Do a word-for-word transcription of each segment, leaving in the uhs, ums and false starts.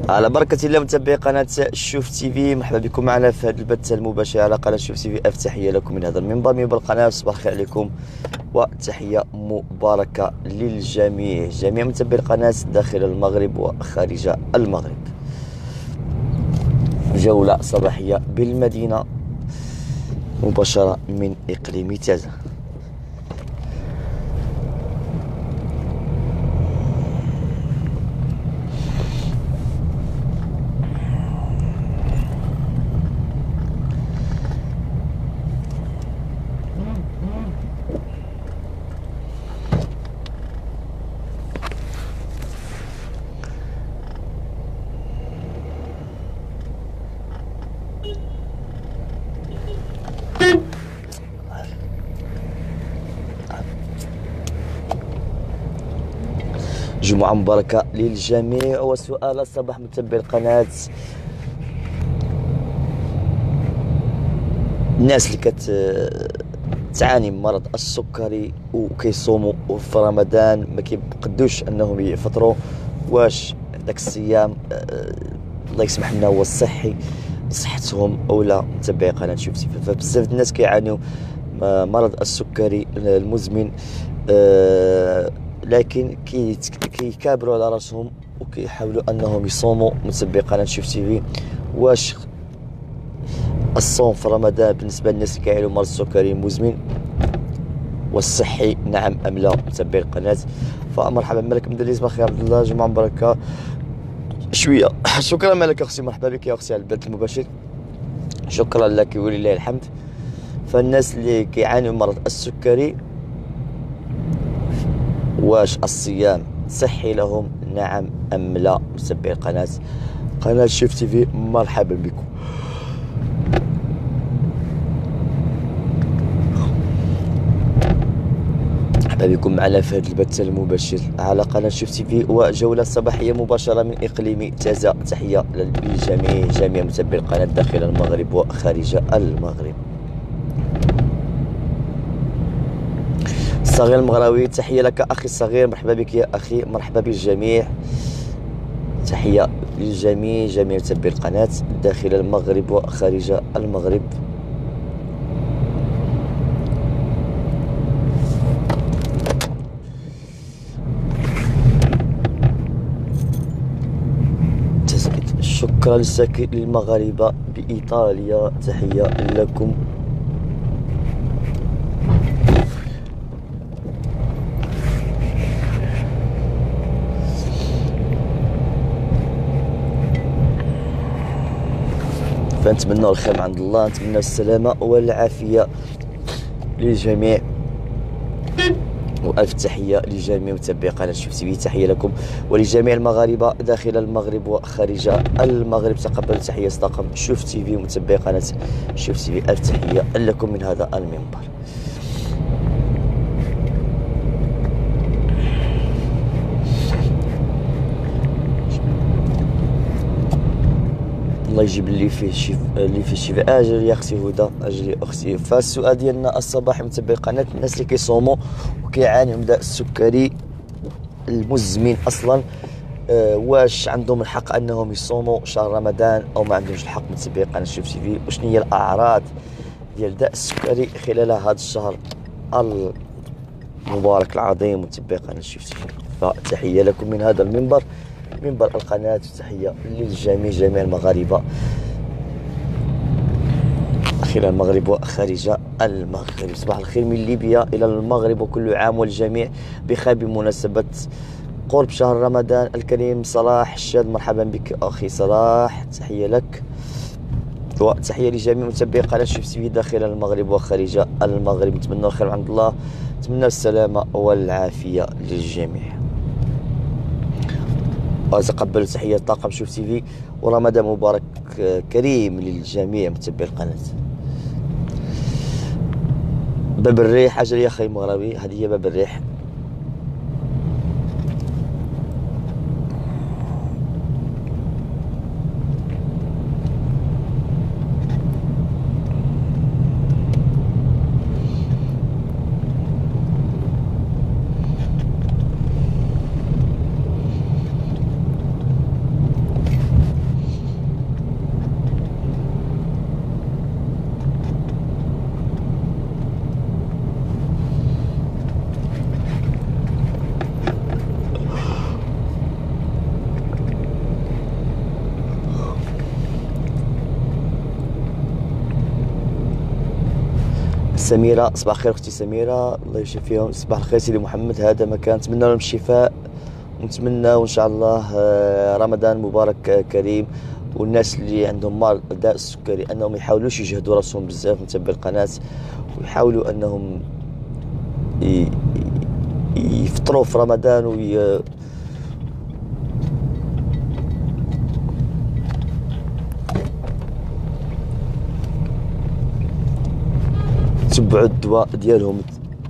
على بركة الله متابعي قناة شوف تي في، مرحبا بكم معنا في هذا البث المباشر على قناة شوف تي في. ألف تحية لكم من هذا المنبر، منبر القناة. صباح الخير عليكم وتحية مباركة للجميع، جميع متابعي القناة داخل المغرب وخارج المغرب. جولة صباحية بالمدينة مباشرة من إقليم تازة. جمعة مباركة للجميع. وسؤال الصباح متابعي القناة، الناس اللي كتعاني من مرض السكري وكيصوموا في رمضان ما كيقدوش انهم يفطروا، واش داك الصيام الله يسمح لنا هو الصحي صحتهم او لا؟ متابعي قناة شوف تي في، فبزاف الناس كيعانيوا مرض السكري المزمن، أه لكن كيكابروا على راسهم وكيحاولوا انهم يصوموا. متابعي قناه شوف تي في، واش الصوم في رمضان بالنسبه للناس اللي كيعانيوا مرض السكري المزمن والصحي نعم ام لا؟ متابعي القناه، فمرحبا مالك مدرس بخير عبد الله، جمعه مباركه شويه. شكرا مالك اختي، مرحبا بك يا اختي على البث المباشر، شكرا لك ولله الحمد. فالناس اللي كيعانيوا من مرض السكري واش الصيام صحي لهم نعم ام لا؟ متابعي القناه قناه شوف تي في، مرحبا بكم. مرحبا بكم معنا في هذا البث المباشر على قناه شوف تي في، وجوله صباحيه مباشره من اقليم تازة. تحيه للجميع، جميع متابعي القناه داخل المغرب وخارج المغرب. الصغير المغراوي، تحية لك أخي الصغير، مرحبا بك يا أخي، مرحبا بالجميع، تحية للجميع، جميع متابعي القناة داخل المغرب وخارج المغرب. شكرا للساكن للمغاربة بإيطاليا، تحية لكم. فنتمنى الخير من عند الله، نتمنى السلامة والعافية للجميع، وألف تحية لجميع متابعي قناة شوف تي في، تحية لكم ولجميع المغاربة داخل المغرب وخارج المغرب. تقبلوا تحية طاقم شوف تي في، متابعي قناة شوف تي في، ألف تحية لكم من هذا المنبر. الله يجيب اللي فيه شف... اللي فيه الشفاء. اجل يا اختي هدى، اجل يا اختي. فالسؤال ديالنا الصباحي متابعي القناه، الناس اللي كيصوموا وكيعانيوا من داء السكري المزمن اصلا، أه واش عندهم الحق انهم يصوموا شهر رمضان او ما عندهمش الحق؟ متابعي قناه شوف تي في، وشنو هي الاعراض ديال داء السكري خلال هذا الشهر المبارك العظيم؟ متابعي قناه شوف تي في، فتحيه لكم من هذا المنبر، منبر القناة، تحية للجميع، جميع المغاربة داخل المغرب وخارج المغرب. صباح الخير من ليبيا إلى المغرب، وكل عام والجميع بخير بمناسبة قرب شهر رمضان الكريم. صلاح الشاد، مرحبا بك أخي صلاح، تحية لك، وتحية لجميع متابعي قناة شوف تي في داخل المغرب وخارج المغرب. نتمنى الخير من عند الله، نتمنى السلامة والعافية للجميع، وتقبلوا تحية طاقم شوف تي في، ورمضان مبارك كريم للجميع متابعي القناة. باب الريح، أجل يا أخي المغربي، هذه هي باب الريح. سميرة. صباح الخير اختي سميرة، الله يشفيهم. صباح الخير سيدي محمد، هذا مكان نتمنى لهم الشفاء، ونتمنى وان شاء الله آه، رمضان مبارك آه، كريم. والناس اللي عندهم مرض داء السكري انهم يحاولوش يجهدوا راسهم بزاف، متابع القناة، ويحاولوا انهم ي- يفطروا في رمضان وي... يتبعوا الدواء ديالهم.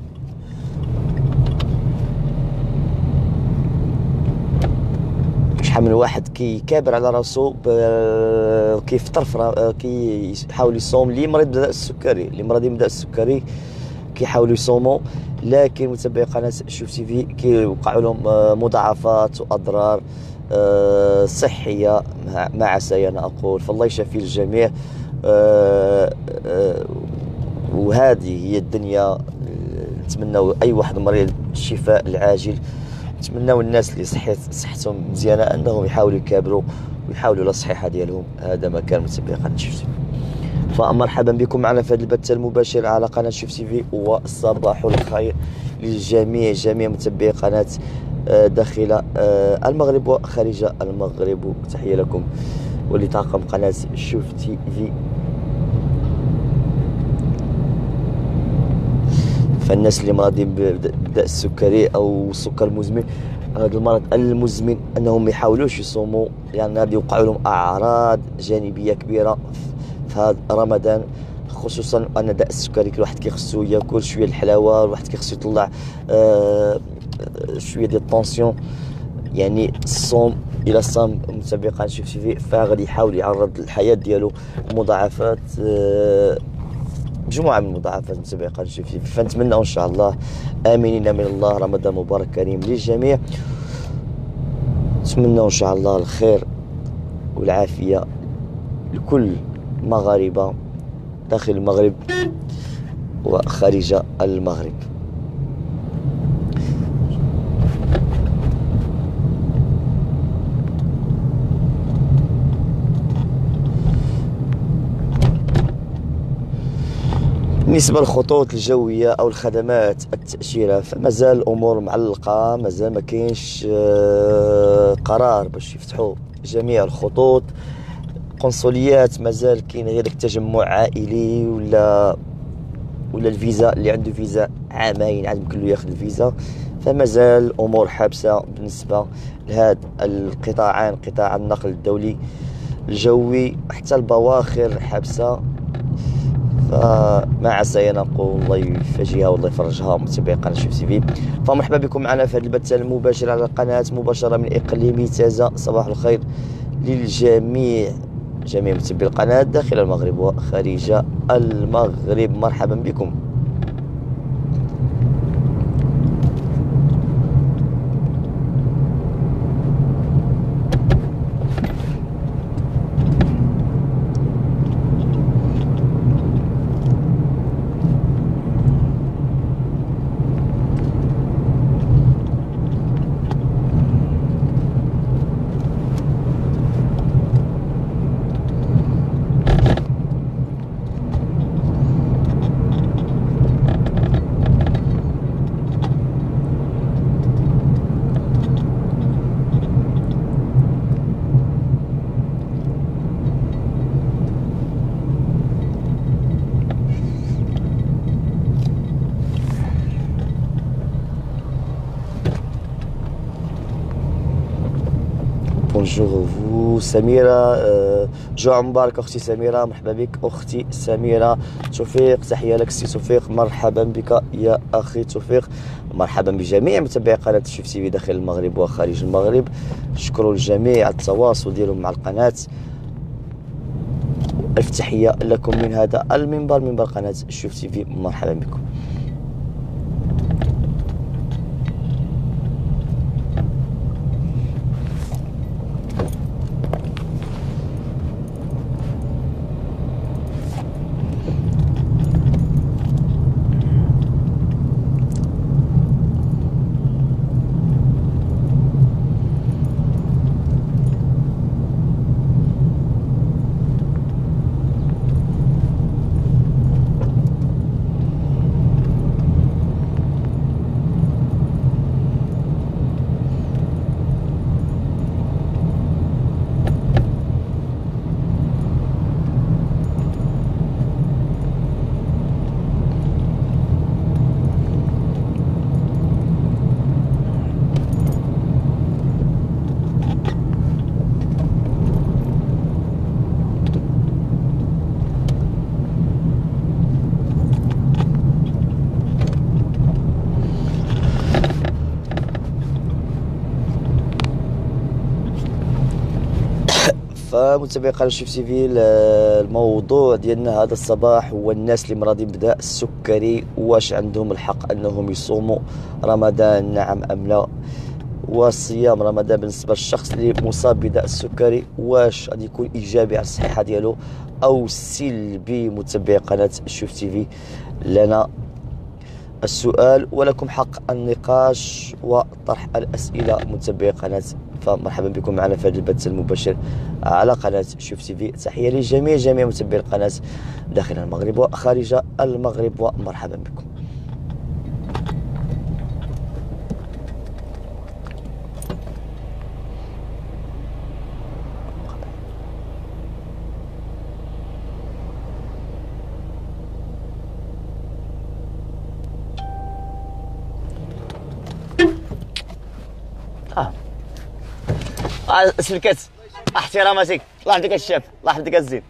شحال من واحد كيكابر على راسو ب- كيفطر في را- كيحاول يصوم، اللي مريض بداء السكري، اللي مريضين بداء السكري كيحاولوا يصوموا، لكن متابعي قناه شوف تي في كيوقعوا لهم آه، مضاعفات واضرار آه، صحيه مع مع عساي انا اقول، فالله يشفي الجميع. آه، آه، وهذه هي الدنيا. آه، نتمنوا اي واحد مريض الشفاء العاجل، نتمنوا الناس اللي صحيت صحتهم مزيانه انهم يحاولوا يكابروا ويحاولوا على الصحيحه ديالهم. هذا ما كان متابعي قناه شوف تي في. فمرحبا بكم معنا في هذا البث المباشر على قناه شوف تي في، والصباح الخير للجميع، جميع متابعي قناه آه، داخل آه، المغرب وخارج المغرب. تحيه لكم ولطاقم قناه شوف تي في. فالناس اللي مرضين بداء السكري او السكر المزمن، هذا المرض المزمن، انهم ما يحاولوش يصوموا، لان يعني هذا يوقع لهم اعراض جانبيه كبيره في هذا رمضان، خصوصا ان داء السكري كل واحد كيخصو ياكل شويه الحلاوه، الواحد كيخصو يطلع آه شويه ديال الطونسيون. يعني الصوم الى صام متابع قناه شوف تي في، فغادي يحاول يعرض الحياه ديالو مضاعفات آه مجموعه من المضاعفات متابعي قناه شوف تي في. فنتمنى ان شاء الله امنين من الله رمضان مبارك كريم للجميع. نتمنى ان شاء الله الخير والعافيه لكل المغاربه داخل المغرب وخارج المغرب. بالنسبة للخطوط الجوية أو الخدمات التأشيرة، فمازال الأمور معلقة، مازال ما كاينش آه، قرار باش يفتحوا جميع الخطوط. قنصليات مازال كاين غير تجمع عائلي ولا ولا الفيزا، اللي عنده فيزا عامين عاد يمكن له ياخذ الفيزا. فمازال الأمور حابسة بالنسبة لهذا القطاعين، قطاع النقل الدولي الجوي حتى البواخر حابسة. فما عسى نقول الله يفجيها والله يفرجها متابعي قناه شوف تي في. فمرحبا بكم معنا في هذا البث المباشر على القناه مباشره من اقليم تازه. صباح الخير للجميع، جميع متابعي القناه داخل المغرب وخارج المغرب، مرحبا بكم. بونجور فو سميرة، جوع مبارك اختي سميرة، مرحبا بك اختي سميرة. توفيق، تحية لك سي توفيق، مرحبا بك يا اخي توفيق. مرحبا بجميع متابعي قناة شوف تي في داخل المغرب وخارج المغرب. شكرا للجميع على التواصل ديالهم مع القناة. الف تحية لكم من هذا المنبر، منبر قناة شوف تي في، مرحبا بكم. فمتابعي قناه شوف تي في، الموضوع ديالنا هذا الصباح هو الناس اللي مرضين بداء السكري، واش عندهم الحق انهم يصوموا رمضان نعم ام لا؟ وصيام رمضان بالنسبه للشخص اللي مصاب بداء السكري واش غادي يكون ايجابي على الصحه ديالو او سلبي؟ متابعي قناه شوف تي في، لنا السؤال ولكم حق النقاش وطرح الاسئله متابعي قناه، فمرحبا بكم معنا في هذا البث المباشر على قناه شوف تي في. تحيه لجميع جميع متابعي القناه داخل المغرب وخارج المغرب، ومرحبا بكم. اه اه سلكت احتراماتك، الله يحفظك الشيف، الله يحفظك الزين.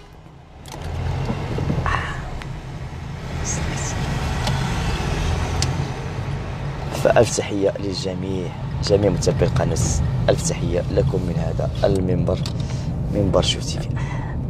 فألف تحية للجميع، جميع متابعي القناة، ألف تحية لكم من هذا المنبر، منبر شوف تي في.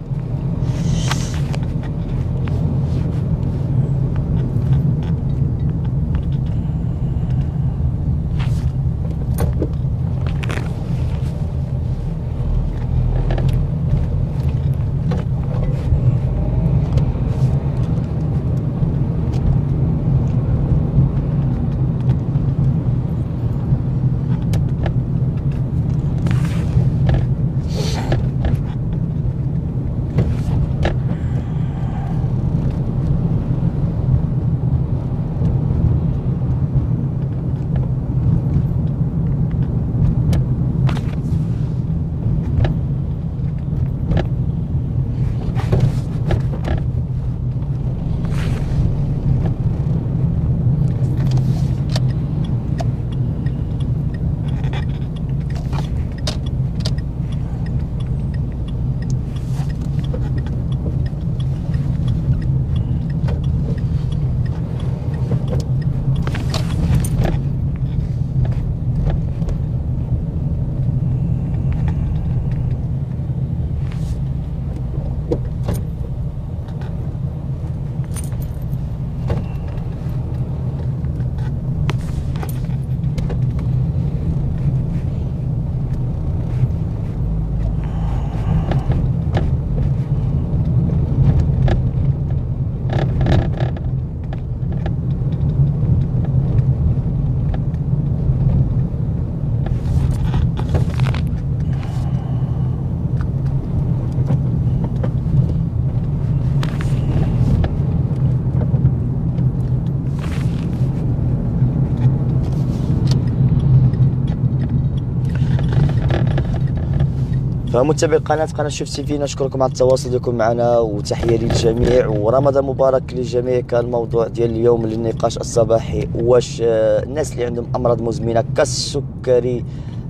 فمتابعي القناة قناة شوف تي في، نشكركم على التواصل ديالكم معنا وتحية للجميع ورمضان مبارك للجميع. كان الموضوع ديال اليوم للنقاش الصباحي واش الناس اللي عندهم أمراض مزمنة كالسكري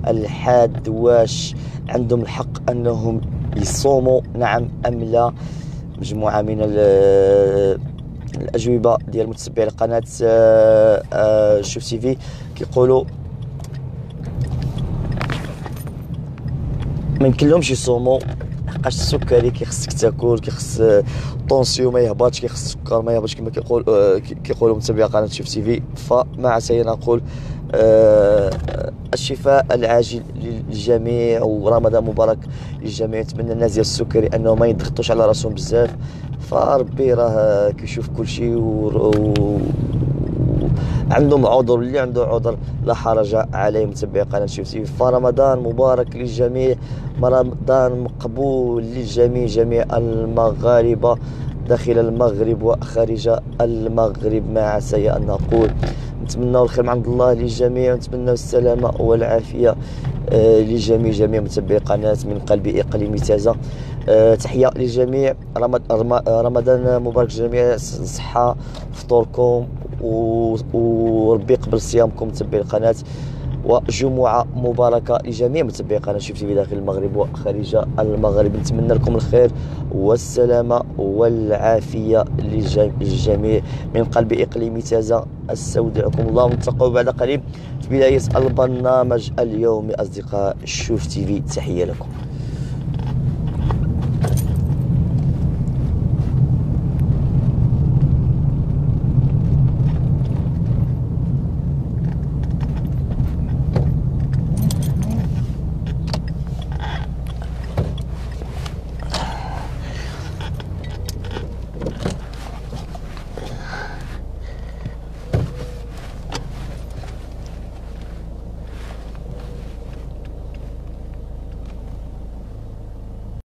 الحاد واش عندهم الحق أنهم يصوموا نعم أم لا؟ مجموعة من الأجوبة ديال متابعي القناة شوف تي في كيقولوا ما يمكنلهمش يصوموا حقاش السكري كيخصك تاكل، كيخص الطونسيون ما يهبطش، كيخص السكر ما يهبطش كما كيقول كيقولوا متابعي قناه شوف تي في. فمع سي نقول آه الشفاء العاجل للجميع ورمضان مبارك للجميع. نتمنى الناس ديال السكري انهم ما يضغطوش على راسهم بزاف، فربي راه كيشوف كل شيء و... عندهم عذر، اللي عنده عذر لا حرج عليه. متابعي قناه شوف تي في، فرمضان مبارك للجميع، رمضان مقبول للجميع، جميع المغاربه داخل المغرب وخارج المغرب. ما عسى ان نقول نتمنى الخير من عند الله للجميع، ونتمنى السلامه والعافيه آه لجميع جميع متابعي قناه من قلب اقليم تازه. آه تحيه للجميع، رمضان مبارك للجميع، صحه فطوركم وربي يقبل صيامكم متابعي القناه، وجمعه مباركه لجميع متابعي قناه شوف تي في داخل المغرب وخارج المغرب. نتمنى لكم الخير والسلامه والعافيه للجميع من قلب اقليم تازه. استودعكم الله ونلتقوا بعد قريب في بدايه البرنامج اليومي اصدقاء شوف تي في. تحيه لكم.